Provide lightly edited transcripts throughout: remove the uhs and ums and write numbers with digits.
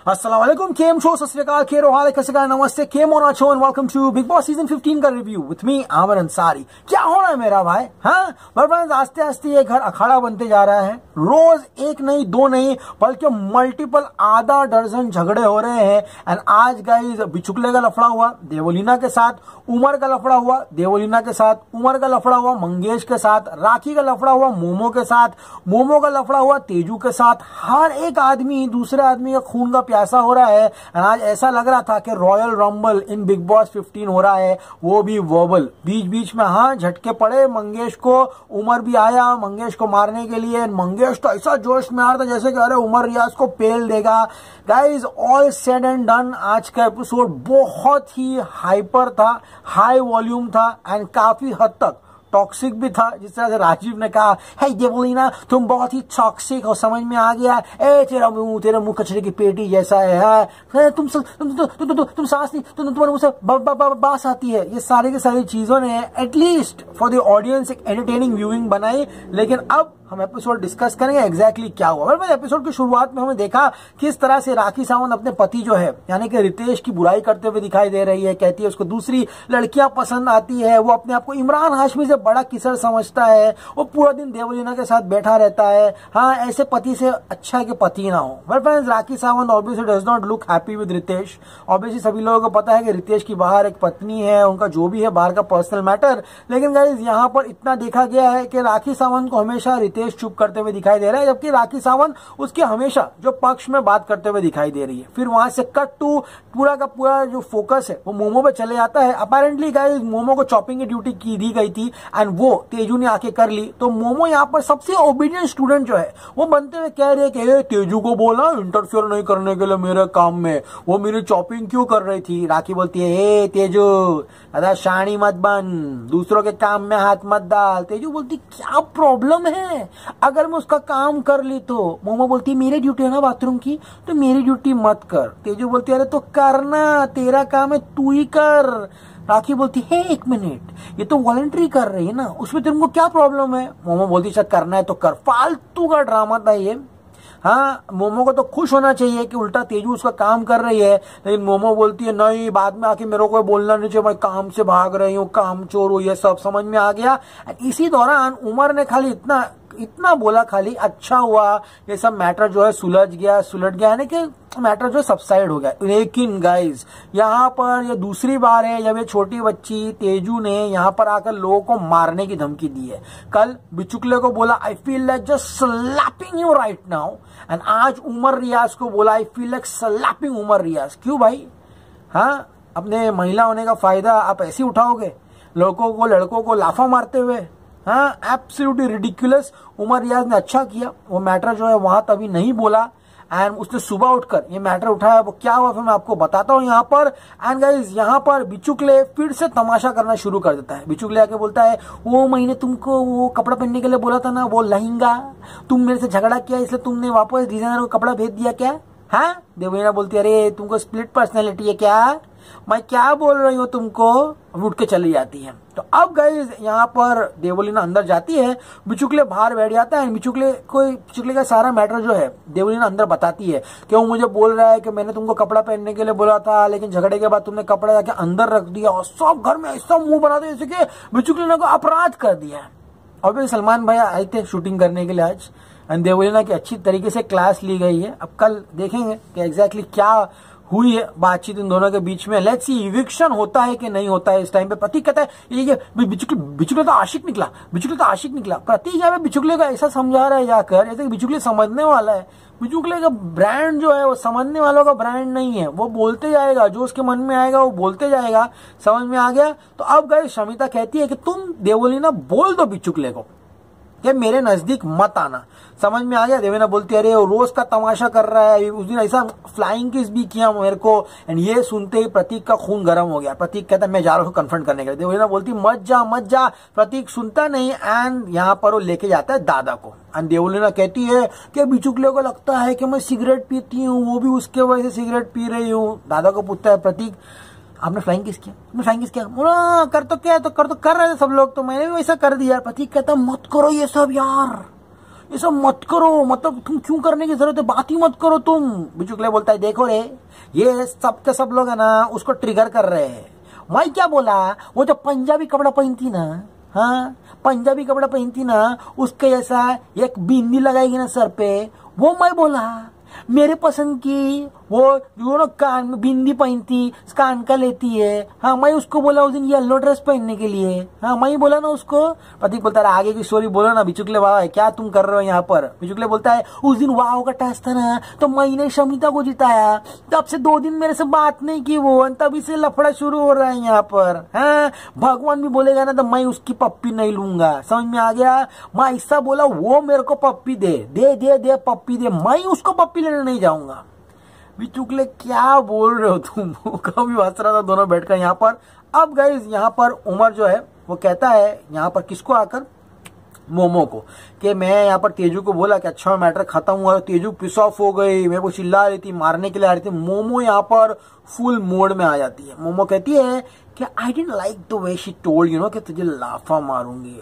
अस्सलाम वालेकुम, केम शो, सत श्री अकाल, खेरो हाल, कैसे का, नमस्ते, केम ऑन आचो and welcome to Bigg Boss season 15 का review with me Aamir Ansari. क्या हो रहा है मेरा भाई? हाँ मेरे फ्रेंड्स, आस्ते आस्ते ये घर अखाड़ा बनते जा रहा है। रोज एक नहीं दो नहीं बल्कि मल्टीपल आधा दर्जन झगड़े हो रहे हैं। एंड आज गाइस बिचुकले का लफड़ा हुआ देवोलीना के साथ, उमर का लफड़ा हुआ देवोलीना के साथ, उमर का लफड़ा हुआ मंगेश के साथ, राखी का लफड़ा हुआ मोमो के साथ, मोमो का लफड़ा हुआ तेजू के साथ। हर एक आदमी दूसरे आदमी का खून का प्यासा हो रहा है। आज ऐसा लग रहा था कि Royal Rumble in Bigg Boss 15 हो रहा है, वो भी वर्बल। बीच बीच में हाँ झटके पड़े मंगेश को, उमर भी आया मंगेश को मारने के लिए। मंगेश तो ऐसा जोश में आ रहा था जैसे कि अरे उमर रियाज को पेल देगा। Guys all said and done, आज का एपिसोड बहुत ही हाइपर था, हाई वॉल्यूम था एंड काफी हद तक टॉक्सिक भी था। जिस तरह से राजीव ने कहा, हे देवोलीना तुम बहुत ही टॉक्सिक हो, समझ में आ गया, ए तेरा मुंह कचरे की पेटी जैसा है, तुम सांस नहीं, तुम्हारे मुंह से बास आती है। ये सारी की सारी चीजों ने एटलीस्ट फॉर द ऑडियंस एक एंटरटेनिंग व्यूइंग बनाई। लेकिन अब हम एपिसोड डिस्कस करेंगे एग्जैक्टली क्या हुआ। मतलब एपिसोड की शुरुआत में हमने देखा किस तरह से राखी सावंत अपने पति जो है यानी कि रितेश की बुराई करते हुए दिखाई दे रही है। कहती है उसको दूसरी लड़कियां पसंद आती है, वो अपने आप को इमरान हाशमी से बड़ा किसर समझता है, वो पूरा दिन देवोलीना के साथ बैठा रहता है। हाँ ऐसे पति से अच्छा है कि पति ना हो। मेरे friends, Rakhi Sawant obviously does not look happy with Ritesh. Obviously सभी लोगों को पता है कि रितेश की बाहर एक पत्नी है, उनका जो भी है बाहर का पर्सनल मैटर। लेकिन गाइस यहाँ पर इतना देखा गया है कि राखी सावंत को हमेशा रितेश चुप करते हुए दिखाई दे रहा है, जबकि राखी सावंत उसके हमेशा जो पक्ष में बात करते हुए दिखाई दे रही है। फिर वहां से कट टू पूरा का पूरा जो फोकस है वो मोमो पे चले जाता है। अपेरेंटली गाइस मोमो को चॉपिंग की ड्यूटी की दी गई थी एंड वो तेजू ने आके कर ली। तो मोमो यहाँ पर सबसे ओबीडियंट स्टूडेंट जो है वो बनते हुए कह रही है कि तेजू को बोला इंटरफेयर नहीं करने के लिए मेरे काम में, वो मेरी चॉपिंग क्यों कर रही थी। राखी बोलती है, हे तेजू दादा शानी मत बन, दूसरों के काम में हाथ मत डाल। तेजू बोलती क्या प्रॉब्लम है अगर मैं उसका काम कर ली तो। मोमो बोलती है मेरी ड्यूटी है ना बाथरूम की, तो मेरी ड्यूटी मत कर। तेजू बोलती है अरे तो करना, तेरा काम है तू ही कर। राखी बोलती है एक मिनट, ये तो वॉलंटरी कर रही है ना, उसमें तुमको क्या प्रॉब्लम है। मोमो बोलती है करना है तो कर। फालतू का ड्रामा था ये। हाँ मोमो को तो खुश होना चाहिए कि उल्टा तेजू उसका काम कर रही है, लेकिन मोमो बोलती है नहीं, बाद में आके मेरे को बोलना नहीं चाहिए, मैं काम से भाग रही हूँ, काम चोर हूँ, ये सब समझ में आ गया। इसी दौरान उमर ने खाली इतना बोला, खाली अच्छा हुआ ये सब मैटर जो है सुलझ गया यानी कि मैटर जो सबसाइड हो गया। लेकिन गाइज यहाँ पर ये दूसरी बार है जब ये छोटी बच्ची तेजू ने यहाँ पर आकर लोगों को मारने की धमकी दी है। कल बिचुकले को बोला I feel like just slapping you right now, and आज उमर रियाज को बोला I feel like slapping Umar Riyaz. क्यों भाई? हाँ अपने महिला होने का फायदा आप ऐसे उठाओगे, लड़कों को लाफा मारते हुए? हाँ एब्सोल्युटली रिडिकुलस। उमर रियाज ने अच्छा किया, वो मैटर जो है वहां तभी नहीं बोला एंड उसने सुबह उठकर ये मैटर उठाया। वो क्या हुआ फिर मैं आपको बताता हूँ यहाँ पर। एंड गाइज यहाँ पर बिचुकले फिर से तमाशा करना शुरू कर देता है। बिचुकले आके बोलता है वो मैंने तुमको वो कपड़ा पहनने के लिए बोला था ना, वो लहंगा, तुम मेरे से झगड़ा किया इसलिए तुमने वापस डिजाइनर को कपड़ा भेज दिया क्या? हाँ देवलीना बोलती है अरे तुमको स्प्लिट पर्सनैलिटी है क्या, मैं क्या बोल रही हूँ तुमको। उठ के चली जाती है। तो अब गाइज यहाँ पर देवलीना अंदर जाती है, बिचुकले बाहर बैठ जाता है। बिचुकले का सारा मैटर जो है देवलीना अंदर बताती है कि वो मुझे बोल रहा है कि मैंने तुमको कपड़ा पहनने के लिए बोला था, लेकिन झगड़े के बाद तुमने कपड़ा जाके अंदर रख दिया और सब घर में ऐसा मुंह बना दिया जैसे कि बिचुकले को अपराध कर दिया है। और फिर सलमान भाई आए थे शूटिंग करने के लिए आज, एंड देवलीना की अच्छी तरीके से क्लास ली गई है। अब कल देखेंगे कि एग्जैक्टली क्या हुई है बातचीत इन दोनों के बीच में। लेट्स सी इविक्शन होता है कि नहीं होता है। इस टाइम पे प्रतीक कहता है ये बिचुकले तो आशिक निकला, प्रतीक यहाँ पे बिचुकले को ऐसा समझा रहा है जाकर ऐसे बिचुकले समझने वाला है। बिचुकले का ब्रांड जो है वो समझने वालों का ब्रांड नहीं है, वो बोलते जाएगा, जो उसके मन में आएगा वो बोलते जाएगा। समझ में आ गया? तो अब गाइस शमिता कहती है कि तुम देवोलीना बोल दो बिचुकले को कि मेरे नजदीक मत आना। समझ में आ गया? देवलीना बोलती है अरे वो रोज का तमाशा कर रहा है, उस दिन ऐसा फ्लाइंग किस भी किया मेरे को। एंड ये सुनते ही प्रतीक का खून गर्म हो गया। प्रतीक कहता है मैं जा रहा हूँ कन्फ्रंट करने के लिए। देवलीना बोलती मत जा। प्रतीक सुनता नहीं एंड यहाँ पर वो लेके जाता है दादा को। एंड देवलीना कहती है कि बिचुकले को लगता है कि मैं सिगरेट पीती हूँ, वो भी उसके वजह से सिगरेट पी रही हूँ। दादा को पूछता है प्रतीक आपने फ्लाइंग किस किया? कर तो क्या, तो कर रहे थे सब लोग, तो मैंने भी वैसा कर दिया। प्रतीक कहता मत करो ये सब यार, ये सब मत करो, मतलब तुम क्यों करने की जरूरत है, बात ही मत करो तुम। बिचुकले बोलता है देखो रे, ये सब के सब लोग है ना उसको ट्रिगर कर रहे हैं। मैं क्या बोला, वो जो पंजाबी कपड़ा पहनती ना, हाँ पंजाबी कपड़ा पहनती ना, उसके जैसा एक बिंदी लगाएगी ना सर पे, वो मैं बोला। मेरे पसंद की वो जो ना कान में बिंदी पहनती, कान का लेती है, हाँ मैं उसको बोला उस दिन येलो ड्रेस पहनने के लिए, हाँ मैं ही बोला ना उसको। प्रतीक बोलता है आगे की स्टोरी बोलो ना बिचुकले बाबा, क्या तुम कर रहे हो यहाँ पर। बिचुकले बोलता है उस दिन वाव का टेस्ट था ना, तो मैंने शमिता को जिताया, तब से 2 दिन मेरे से बात नहीं की वो, तभी से लफड़ा शुरू हो रहा है यहाँ पर। हाँ भगवान भी बोलेगा ना तो मैं उसकी पप्पी नहीं लूंगा, समझ में आ गया। मैं ऐसा बोला, वो मेरे को पप्पी दे दे दे दे पप्पी दे, मैं उसको पप्पी लेने नहीं जाऊंगा। बिचुकले क्या बोल रहे हो तुम, कभी हंस रहा था दोनों बैठकर यहाँ पर। अब गाइस यहाँ पर उमर जो है वो कहता है यहाँ पर किसको आकर, मोमो को, कि मैं यहाँ पर तेजू को बोला कि अच्छा मैटर खत्म हुआ। तेजू पिस ऑफ हो गई, मेरे को चिल्ला रही थी, मारने के लिए आ रही थी। मोमो यहाँ पर फुल मोड में आ जाती है। मोमो कहती है कि I didn't like the way she told you know, कि तुझे लाफा मारूंगी।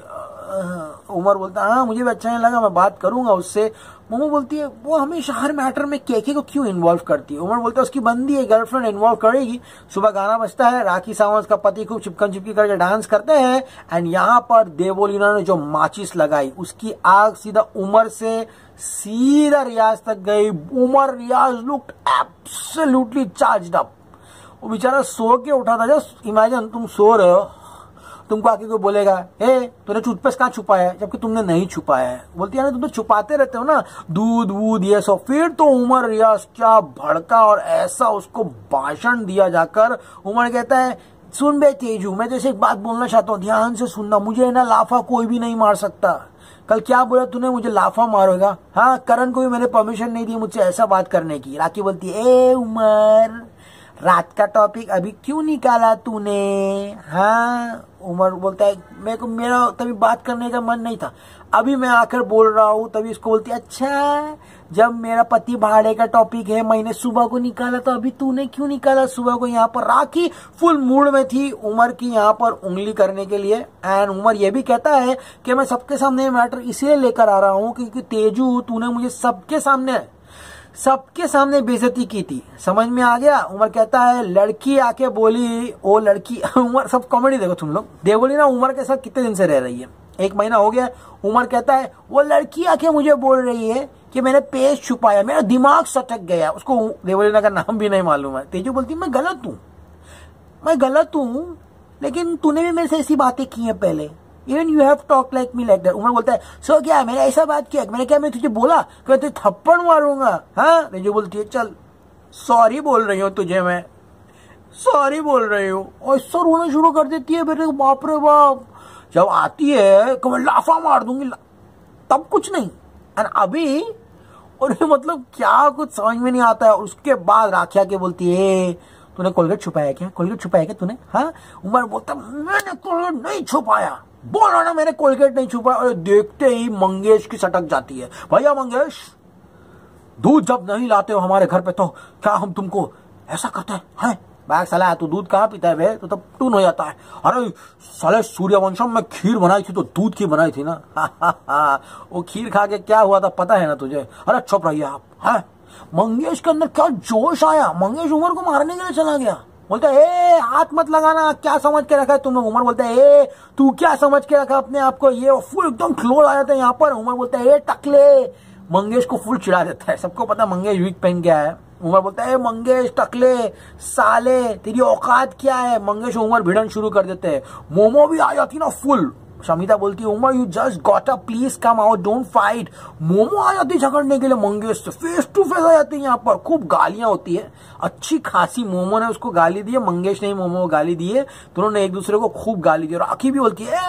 उमर बोलता है हाँ मुझे भी अच्छा नहीं लगा, मैं बात करूंगा उससे। मोमो बोलती है वो हमेशा हर मैटर में केके को क्यों इन्वॉल्व करती है। उमर बोलता है उसकी बंदी है, गर्लफ्रेंड इन्वॉल्व करेगी। सुबह गाना बजता है, राखी सावंत का पति खूब चिपकन चिपकी करके डांस करते हैं। एंड यहाँ पर देवोलीना ने जो माचिस लगाई उसकी आग सीधा उमर से सीधा रियाज तक गई। Umar Riyaz looked absolutely charged up. वो बेचारा सो के उठा था। जस्ट इमेजिन तुम सो रहे हो, तुमको आके कोई बोलेगा ए तूने टूथपेस्ट कहाँ छुपाया है, जबकि तुमने नहीं छुपाया है। बोलती है ना तुम तो छुपाते रहते हो ना दूध वूध ये सब। फिर तो उमर रियाज क्या भड़का और ऐसा उसको भाषण दिया जाकर। उमर कहता है सुन बे तेजू, मैं जैसे एक बात बोलना चाहता हूँ, ध्यान से सुनना। मुझे ना लाफा कोई भी नहीं मार सकता। कल क्या बोला तूने, मुझे लाफा मारेगा। हाँ करण को भी मैंने परमिशन नहीं दी मुझसे ऐसा बात करने की। राखी बोलती है ए उमर, रात का टॉपिक अभी क्यों निकाला तूने। हाँ उमर बोलता है मेरे को मेरा तभी बात करने का मन नहीं था, अभी मैं आकर बोल रहा हूँ। तभी उसको बोलती है अच्छा जब मेरा पति भाड़े का टॉपिक है मैंने सुबह को निकाला, तो अभी तूने क्यों निकाला सुबह को। यहाँ पर राखी फुल मूड में थी उमर की यहाँ पर उंगली करने के लिए। एंड उमर ये भी कहता है कि मैं सबके सामने मैटर इसलिए लेकर आ रहा हूँ क्योंकि तेजू तूने मुझे सबके सामने बेइज्जती की थी, समझ में आ गया। उमर कहता है लड़की आके बोली, ओ लड़की उमर सब कॉमेडी देखो तुम लोग। देवोली ना उमर के साथ कितने दिन से रह रही है, 1 महीना हो गया। उमर कहता है वो लड़की आके मुझे बोल रही है कि मैंने पेज छुपाया, मेरा दिमाग सटक गया। उसको देवोलीना का नाम भी नहीं मालूम है। तेजू बोलती मैं गलत हूँ, लेकिन तूने भी मेरे से ऐसी बातें की हैं पहले। Even you have talked like me like that। Umar बोलता है सो क्या मैंने ऐसा बात किया, मैं तुझे बोला कि मैं तुझे थप्पड़ मारूंगा। हाँ तेजू बोलती है चल सॉरी बोल रही हूँ तुझे, मैं सॉरी बोल रही हूँ। और ऐसा रोना शुरू कर देती है मेरे, बाप रे बाप। जब आती है कि मैं लाफा मार दूंगी, तब कुछ नहीं। और अभी और मतलब क्या कुछ समझ में नहीं आता है। उसके बाद राखिया के बोलती है तूने कोलगेट छुपाया क्या तूने। हाँ उमर बोलता मैंने कोलगेट नहीं छुपाया, बोला ना मैंने कोलगेट नहीं छुपाया। और देखते ही मंगेश की सटक जाती है, भैया मंगेश दूध जब नहीं लाते हो हमारे घर पे तो क्या हम तुमको ऐसा करते हैं। बैग साला तू दूध कहाँ पीता है बे, तो तब टून हो जाता है। अरे साले सूर्यवंशम में खीर बनाई थी तो दूध की बनाई थी ना। वो खीर खा के क्या हुआ था पता है ना तुझे। अरे चुप रहिए आप। हाँ मंगेश के अंदर क्या जोश आया, मंगेश उमर को मारने के लिए चला गया। बोलता है ए हाथ मत लगाना, क्या समझ के रखा है तुम लोग। उमर बोलता है ए तू क्या समझ के रखा अपने आप को। ये फुल एकदम क्लोज आ जाता है यहाँ पर। उमर बोलता है ए टकले, मंगेश को फुल चिढ़ा देता है। सबको पता मंगेश वीक पहन गया है। उमर बोलता है मंगेश टकले साले तेरी औकात क्या है। मंगेश उमर भिड़न शुरू कर देते हैं। मोमो भी आ जाती ना फुल। शमिता बोलती है Umar you just got a please come out don't fight. Momo आ जाती झगड़ने के लिए मंगेश से, फेस टू फेस आ जाती है। यहाँ पर खूब गालियां होती है अच्छी खासी। मोमो ने उसको गाली दी है, मंगेश ने मोमो को गाली दी है। दोनों ने एक दूसरे को खूब गाली दी। राखी भी बोलती है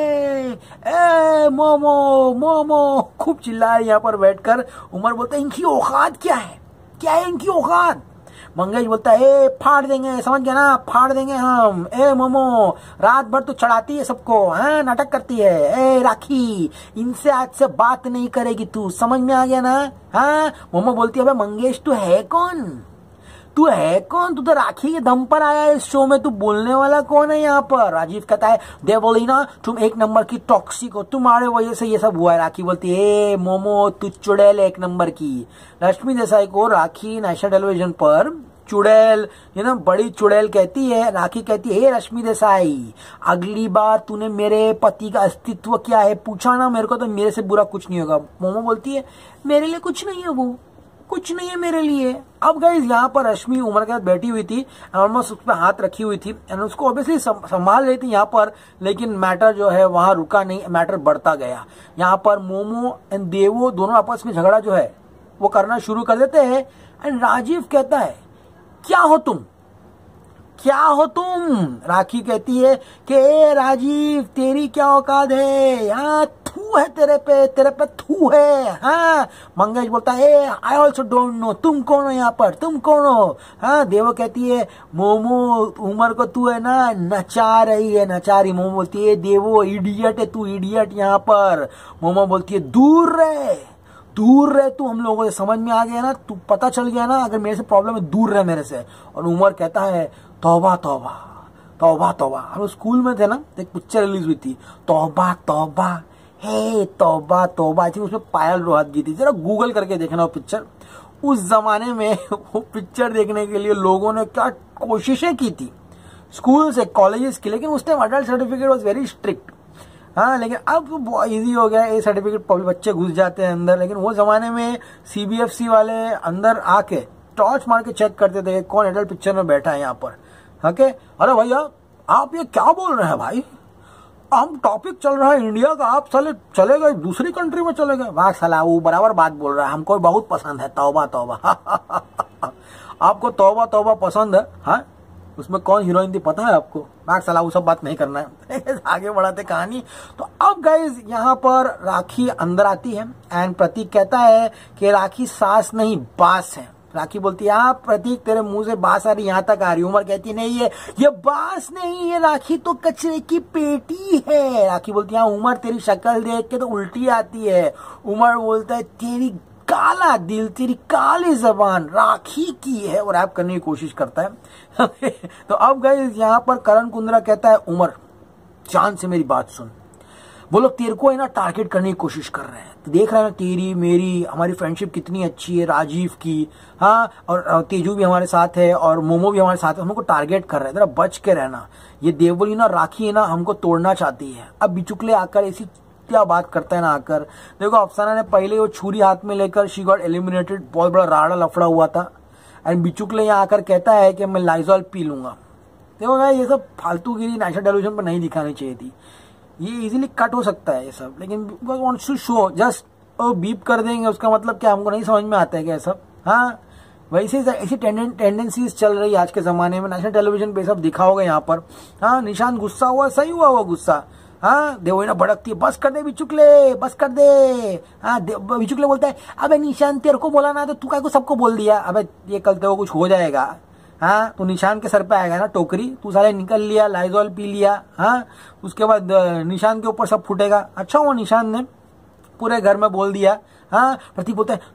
ए मोमो खूब चिल्ला है यहाँ पर बैठकर। उमर बोलता है इनकी औकात क्या है इनकी औकात। मंगेश बोलता है ए फाड़ देंगे, समझ गया ना, फाड़ देंगे हम। ए मोमो रात भर तो चढ़ाती है सबको, हाँ नाटक करती है। ए राखी इनसे आज से बात नहीं करेगी तू, समझ में आ गया ना। हाँ मोमो बोलती है मंगेश तू है कौन, तू है कौन? तू तो राखी के दम पर आया है इस शो में, तू बोलने वाला कौन है यहाँ पर? राजीव कहता है देवोलीना तुम एक नंबर की टॉक्सिक हो, तुम्हारे वजह से ये सब हुआ है। राखी बोलती है मोमो तू चुड़ैल एक नंबर की। रश्मि देसाई को राखी नेशनल टेलीविजन पर चुड़ैल, बड़ी चुड़ैल कहती है। राखी कहती है रश्मि देसाई अगली बार तूने मेरे पति का अस्तित्व क्या है पूछा ना मेरे को तो मेरे से बुरा कुछ नहीं होगा। मोमो बोलती है मेरे लिए कुछ नहीं है, वो कुछ नहीं है मेरे लिए। अब गाइस यहाँ पर रश्मि उमर के साथ बैठी हुई थी, ऑलमोस्ट उस पर हाथ रखी हुई थी एंड उसको ऑब्वियसली संभाल रही थी यहाँ पर, लेकिन मैटर जो है वहां रुका नहीं, मैटर बढ़ता गया। यहाँ पर मोमो एंड देवो दोनों आपस में झगड़ा जो है वो करना शुरू कर देते हैं एंड राजीव कहता है क्या हो तुम, क्या हो तुम? राखी कहती है कि राजीव तेरी क्या औकात है, यहाँ थू है तेरे पे थू है। हाँ, मंगेश बोलता है आई ऑल्सो डोंट नो, तुम कौन हो यहाँ पर, तुम कौन हो? हाँ, देवो कहती है मोमो उमर को तू है ना नचा रही है, नचा रही। मोमो बोलती है देवो इडियट है तू, इडियट यहाँ पर। मोमो बोलती है दूर रहे, दूर रहे तू हम लोगों से, समझ में आ गया ना, तू पता चल गया ना अगर मेरे से प्रॉब्लम है दूर रहे मेरे से। और उमर कहता है तौबा तौबा तौबा तौबा। हम स्कूल में थे ना, एक पिक्चर रिलीज हुई थी तौबा तौबा, हे तौबा तौबा। आई थिंक उसमें पायल रोहतगी थी, जरा गूगल करके देखना वो पिक्चर। उस जमाने में वो पिक्चर देखने के लिए लोगों ने क्या कोशिशें की थी स्कूल से कॉलेजेस की, लेकिन उस time adult certificate was very strict. हाँ, लेकिन अब तो इजी हो गया, ये सर्टिफिकेट बच्चे घुस जाते हैं अंदर, लेकिन वो जमाने में CBFC वाले अंदर आके टॉर्च मार के चेक करते थे कौन एडल्ट पिक्चर में बैठा है यहाँ पर। ओके, अरे भैया आप ये क्या बोल रहे हैं भाई, हम टॉपिक चल रहा है इंडिया का, आप चले गए दूसरी कंट्री में चले गए। वाह साला, वो बराबर बात बोल रहा है, हमको बहुत पसंद है तौबा तौबा। आपको तौबा तौबा पसंद है? हाँ, उसमें कौन हीरोइन थी पता है आपको? बात साला, वो सब बात नहीं करना है। आगे बढ़ाते कहानी। तो अब गाइज यहाँ पर राखी अंदर आती है एंड प्रतीक कहता है कि राखी सास नहीं बास है। राखी बोलती है हाँ प्रतीक तेरे मुंह से बास आ रही, यहाँ तक आ रही। उमर कहती नहीं है ये बास नहीं है, राखी तो कचरे की पेटी है। राखी बोलती है हाँ उमर तेरी शक्ल देख के तो उल्टी आती है। उमर बोलता है तेरी काला दिल, तेरी काली जबान राखी की है, और रैप करने की कोशिश करता है। तो अब गाइस यहाँ पर करण कुंद्रा कहता है उमर जान से मेरी बात सुन, वो लोग तेरे को है ना टारगेट करने की कोशिश कर रहे हैं, तो देख रहे हैं ना तेरी मेरी हमारी फ्रेंडशिप कितनी अच्छी है राजीव की। हाँ, और तेजू भी हमारे साथ है और मोमो भी हमारे साथ है, हमको टारगेट कर रहे हैं, जरा बच के रहना। ये देवली ना राखी है ना हमको तोड़ना चाहती है। अब बिचुकले आकर ऐसी क्या बात करता है ना आकर, देखो अफसाना ने पहले वो छुरी हाथ में लेकर शी गॉट एलिमिनेटेड, बहुत बड़ा राड़ा लफड़ा हुआ था। एंड बिचुकले यहाँ आकर कहता है कि मैं लाइजॉल पी लूंगा। देखो भाई ये सब फालतूगिरी नेशनल टेलीविजन पर नहीं दिखानी चाहिए थी, ये इजीली कट हो सकता है ये सब, लेकिन wants to show just beep कर देंगे, उसका मतलब क्या हमको नहीं समझ में आता है क्या सब। हाँ, वैसे ऐसी टेंडेंसीज चल रही है आज के जमाने में, नेशनल टेलीविजन पे सब दिखा होगा यहाँ पर। हाँ, निशान गुस्सा हुआ, सही हुआ वो गुस्सा। हाँ, देवोना भड़कती है बस कर दे बिचुकले, बस कर दे। हाँ, बिचुकले बोलता है अबे निशान तेरे को बोला ना तो तू क्या को सबको बोल दिया, अबे ये कल तेरे को कुछ हो जाएगा। हाँ, तो निशान के सर पे आएगा ना टोकरी, तू साले निकल लिया, लाइजॉल पी लिया। हाँ, उसके बाद निशान के ऊपर सब फूटेगा। अच्छा वो निशान ने पूरे घर में बोल दिया। हाँ, प्रतीक बोलता है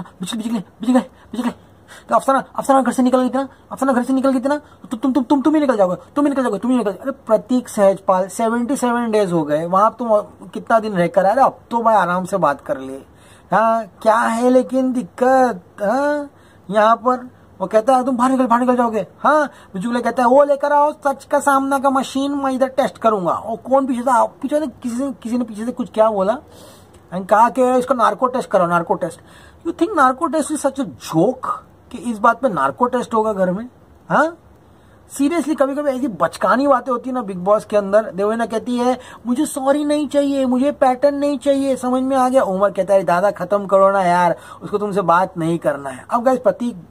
बिचुकले तो अफसाना घर से निकल गई थी ना, अफसाना घर से निकल गई थी ना, तुम ही निकल जाओगे, तुम ही निकल जाओगे, तुम ही निकल। अरे प्रतीक सहजपाल 77 डेज हो गए वहां, तुम कितना दिन रहकर, अरे अब तो भाई आराम से बात कर ले। हाँ, क्या है लेकिन दिक्कत? हाँ, यहाँ पर वो कहता है तुम बाहर निकल जाओगे। हाँ, बिचुकले कहता है वो लेकर आओ सच का सामना का मशीन, मैं इधर टेस्ट करूंगा। और कौन पीछे था? पीछे से किसी ने पीछे से कुछ क्या बोला, कहा कि इसको नार्को टेस्ट करो, narco test. You think narco test is such a joke कि इस बात पे नार्को टेस्ट होगा घर में? हाँ, सीरियसली कभी कभी ऐसी बचकानी बातें होती है ना बिग बॉस के अंदर। देवना कहती है मुझे सॉरी नहीं चाहिए, मुझे पैटर्न नहीं चाहिए, समझ में आ गया। उमर कहता है दादा खत्म करो ना यार, उसको तुमसे बात नहीं करना है। अब गाइस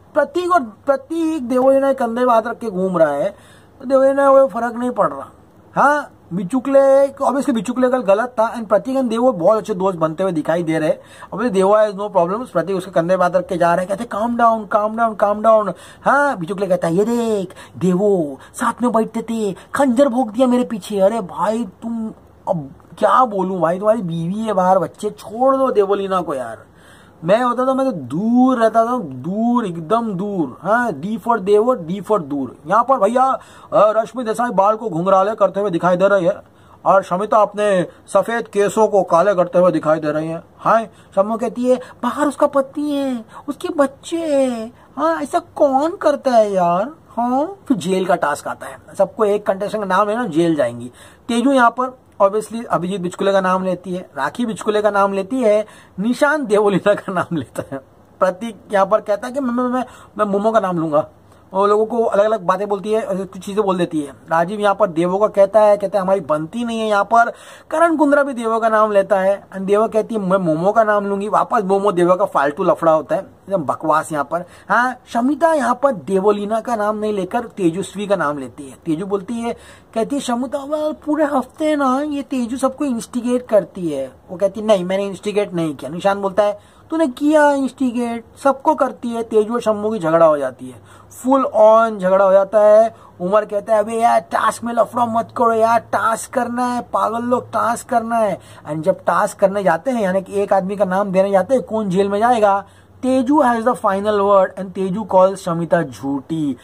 प्रतीक देवना कंधे बात रख के घूम रहा है, तो देवना वो फर्क नहीं पड़ रहा। हाँ, बिचुकले ऑब्वियसली बिचुकले का गलत था एंड प्रतीक एंड देवो बहुत अच्छे दोस्त बनते हुए दिखाई दे रहे। ऑब्वियसली देवा इज नो प्रॉब्लम, प्रतीक उसके कंधे बात रख के जा रहे हैं, कहते calm down calm down calm down. हाँ, बिचुकले कहता है ये देख देवो साथ में बैठते थे, खंजर भोंक दिया मेरे पीछे। अरे भाई तुम, अब क्या बोलूं भाई, तुम्हारी बीवी है बाहर, बच्चे, छोड़ दो देवोलीना को यार। मैं होता था मैं तो दूर रहता था, दूर एकदम दूर। हाँ, D for devar, D for dur. यहाँ पर भैया रश्मि देसाई बाल को घुंघराले करते हुए दिखाई दे रही है और शमिता अपने सफेद केसों को काले करते हुए दिखाई दे रही है। हाँ, शम्मू कहती है बाहर उसका पति है, उसके बच्चे है। हाँ, ऐसा कौन करता है यार। हाँ, फिर जेल का टास्क आता है, सबको एक कंटेस्टेंट का नाम लेना, जेल जाएंगी। तेजू यहाँ पर ऑब्वियसली अभिजीत बिचकुले का नाम लेती है, राखी बिचकुले का नाम लेती है, निशान देवोलीना का नाम लेता है, प्रतीक यहाँ पर कहता है कि मैं मोमो का नाम लूंगा। वो लोगों को अलग अलग बातें बोलती है, कुछ चीजें बोल देती है। राजीव यहाँ पर देवो का कहता है हमारी बनती नहीं है। यहाँ पर करण कुंद्रा भी देवो का नाम लेता है एंड देवो कहती है मैं मोमो का नाम लूंगी। वापस मोमो देवो का फालतू लफड़ा होता है, एकदम बकवास यहाँ पर। हाँ, शमिता यहाँ पर देवोलीना का नाम नहीं लेकर तेजस्वी का नाम लेती है। तेजू बोलती है, कहती है शमिता पूरे हफ्ते ना ये तेजू सबको इंस्टिगेट करती है। वो कहती है नहीं, मैंने इंस्टिगेट नहीं किया। निशान बोलता है तूने किया इंस्टिगेट, सबको करती है। तेजू और शम्मू की झगड़ा हो जाती है, फुल ऑन झगड़ा हो जाता है। उमर कहता है अबे यार टास्क में लफड़ा मत करो यार, टास्क करना है, पागल लोग टास्क करना है। एंड जब टास्क करने जाते हैं, यानी कि एक आदमी का नाम देने जाते हैं कौन जेल में जाएगा, Teju has the final word and Teju calls Shamita झूठी।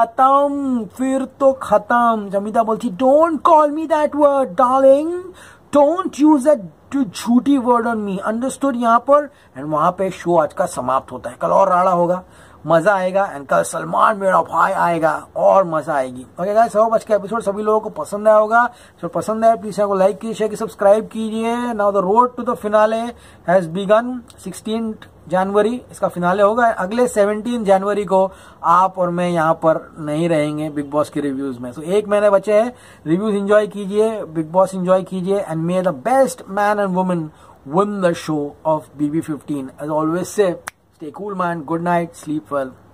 खत्म, फिर तो खत्म। शमिता बोलती don't call me that word darling, don't use that jhoothi word on me, understood. यहाँ पर एंड वहां पे शो आज का समाप्त होता है। कल और राड़ा होगा, मजा आएगा एंड कल सलमान मेरा भाई आएगा और मजा आएगी। ओके गाइस, होप आज का एपिसोड सभी लोगों को पसंद आया होगा। तो पसंद आया प्लीज को लाइक कीजिए, शेयर सब्सक्राइब कीजिए। Now the road to the finale has begun. 16 जनवरी इसका फिनाले होगा। अगले 17 जनवरी को आप और मैं यहाँ पर नहीं रहेंगे बिग बॉस के रिव्यूज में। सो 1 महीने बचे हैं, रिव्यूज एंजॉय कीजिए, बिग बॉस एंजॉय कीजिए and may the best man and women win the show of BB15. As always say, stay cool man, good night, sleep well.